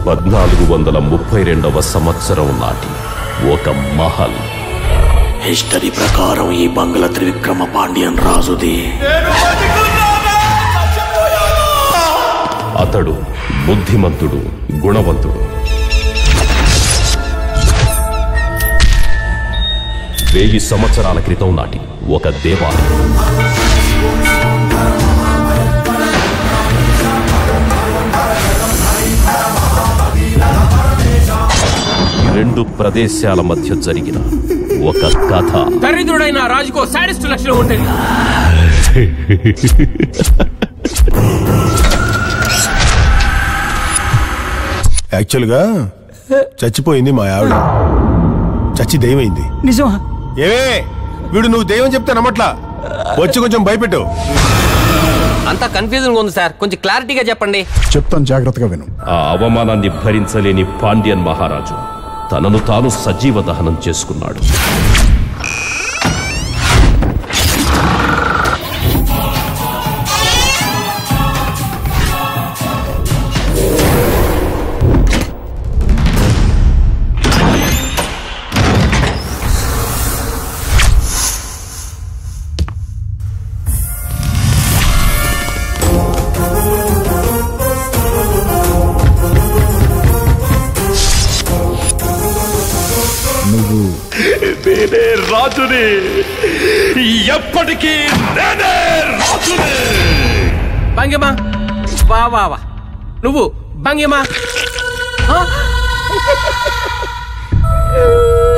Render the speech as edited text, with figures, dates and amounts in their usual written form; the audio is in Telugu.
1432వ సంవత్సరం నాటి ఒక మహల్. హిస్టరీ ప్రకారం ఈ బంగ్లా త్రివిక్రమ పాండ్యన్ రాజుది. అతడు బుద్ధిమంతుడు, గుణవంతుడు. 1000 సంవత్సరాల క్రితం నాటి ఒక దేవాలయం. రెండు ప్రదేశాల మధ్య జరిగిన ఒక కథ. దరిద్రుడైన రాజుకో సాడిస్ట్ లక్షణం ఉంటుంది. యాక్చువల్గా చచ్చిపోయింది మా ఆవిడ. చచ్చి దెయ్యమైంది. నిజమా? ఏవే వీడు నువ్వు దెయ్యం చెప్తే నమ్మట్లా. వచ్చి కొంచెం భయపెట్టు. అంతా కన్ఫ్యూజన్ ఉంది సార్, కొంచెం క్లారిటీగా చెప్పండి. చెప్తాను, జాగ్రత్తగా విను. ఆ అవమానాన్ని భరించలేని పాండ్యన్ మహారాజు తనను తాను సజీవ దహనం చేసుకున్నాడు. నేనే రాజుని, ఎప్పటికీ నేనే రాజుని. భంగిమ వా వా వా, నువ్వు భంగిమ.